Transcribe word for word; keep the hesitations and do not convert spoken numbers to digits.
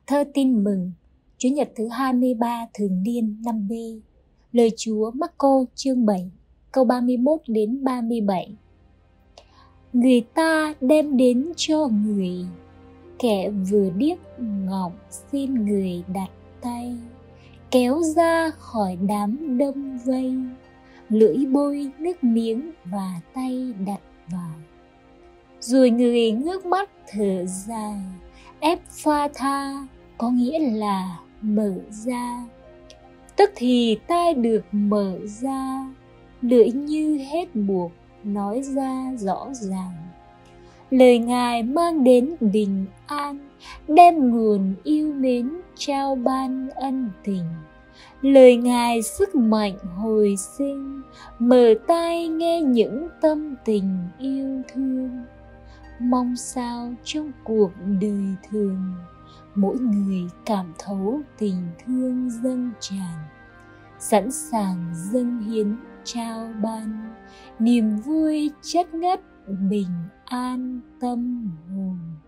Thơ tin mừng Chủ nhật thứ hai mươi ba thường niên năm B. Lời Chúa Marco chương bảy, câu ba mươi mốt đến ba mươi bảy. Người ta đem đến cho người, kẻ vừa điếc ngọng xin người đặt tay, kéo ra khỏi đám đông vây, lưỡi bôi nước miếng và tay đặt vào. Rồi người ngước mắt thở dài, Eph-pha-tha có nghĩa là mở ra. Tức thì tai được mở ra, lưỡi như hết buộc nói ra rõ ràng. Lời Ngài mang đến bình an, đem nguồn yêu mến trao ban ân tình. Lời Ngài sức mạnh hồi sinh, mở tai nghe những tâm tình yêu thương. Mong sao trong cuộc đời thường, mỗi người cảm thấu tình thương dâng tràn, sẵn sàng dâng hiến trao ban, niềm vui chất ngất bình an tâm hồn.